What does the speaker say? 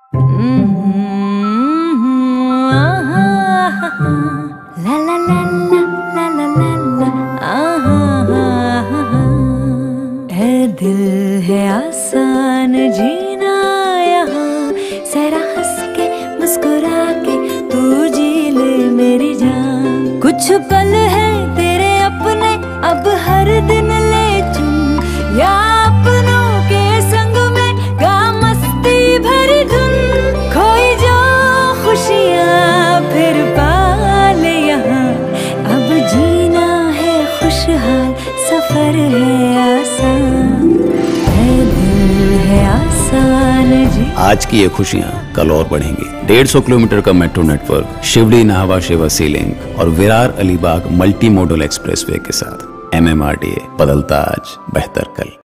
ला ला ला ला ला ला ऐ दिल है आसान जीना यहाँ, जरा हंस के मुस्कुरा के तू जी ले मेरी जान। कुछ पल है तेरे अपने अब हर दिन ले चुन, या अपनों के संग में गा मस्ती भरी धुन। खोई जो खुशियाँ फिर पाले यहाँ, अब जीना है खुशहाल सफर है आसान, है दिल है आसान जी। आज की ये खुशियाँ कल और बढ़ेंगी। 150 किलोमीटर का metro network, Sewri Nhava Sheva sea link और Virar Alibag multi modal expressway के साथ MMRDA, बदलता आज बेहतर कल।